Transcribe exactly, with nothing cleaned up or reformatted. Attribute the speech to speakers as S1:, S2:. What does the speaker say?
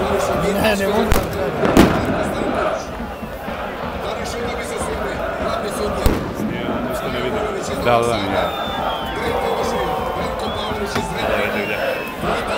S1: Ne, ne mogu.
S2: Ništa ne vidim.
S3: Da, da, da, ne.
S2: Da, da, da.